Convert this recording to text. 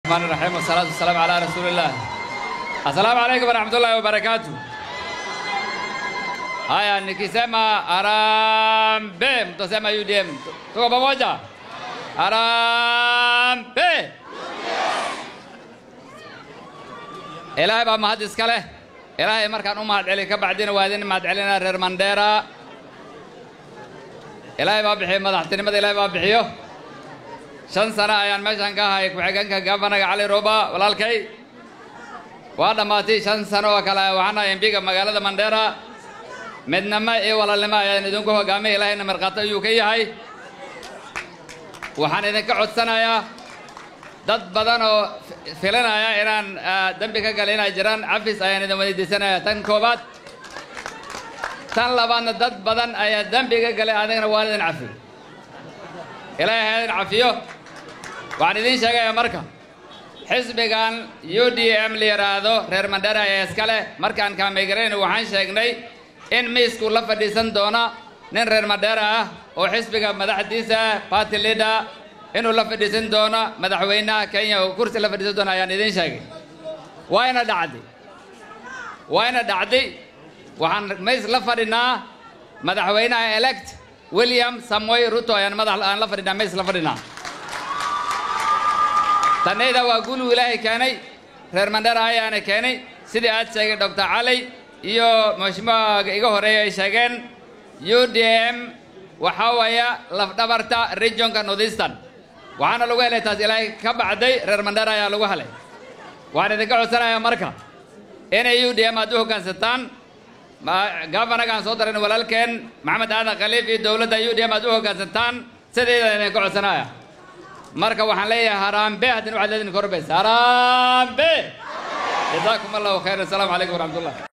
الرحمن الرحيم والصلاة والسلام على رسول الله. السلام عليكم ورحمة الله وبركاته. Haya nikisema Harambee mtasema UDM. Tuko pamoja? Harambee. Ilaahay baa mahad iska leh. Ilaahay markaan u mahad celiyo ka bacdina waa idin mahad celinaa reer Mandera. Ilaahay baa bixiyo madaxtinimada, Ilaahay baa bixiyo. 5 sano ayaan meeshan ka ahay ku-xigeenka Gavanaga Cali Roba walaalkay. Waa dhamaatay 5 sano oo kale waxaan ahay MP-ga magaalada Mandera. midnama ee walaalnimo ayaan idinku hogaamay, Ilaahayna marqaata ayuu ka yahay. Waxaan idinka codsanayaa dad badan oo filanaya inaan dambi ka galay inay jiraan, cafis ayaan idin weydiisanayaa. Tan koobaad, tan labaadna dad badan ayaa dambi ka galay, adigana waa idin cafi. Ilaahay ha idin cafiyo. Waxaan idin sheegayaa marka xisbigan UDM la yiraahdo reer Mandera ayaa iska leh. Markaan kaameygareyn waxaan sheegnay in miisku la fadhiisan doona nin reer Mandera ah oo xisbiga madaxdiisa party leader inuu la fadhiisan doona madaxweynaha Kenya oo kursi la fadhiisan doona ayaan idin sheegay. Waana dhacday waxaan miis la fadhinaa madaxweynaha elect William Samoei Ruto ayaan la fadhinaa miis la fadhinaa. tanayda waa guul Ilaahay keenay, reer Mandera ayaana keenay sidii aad sheegay Dr. Ali iyo mashmuuca iga horeeyay ay sheegeen. UDM waxa weeye laf dhabarta regionka Northeastern. waxaana lagu helay taas Ilaahay ka bacday reer Mandera ayaa lagu helay. waxaan idinka codsanayaa marka inay UDM aad u hoggaansataan. Gavanagaan soo darin walaalkeen Maxamed Aadan Khaliif iyo dowladda UDM aad u hoggaansataan sideeda idinka codsanayaa. marka waxaan leeyahay Harambee hadin waxaad leedin korbaysa. Harambee. جزاكم الله خير. السلام عليكم ورحمة الله.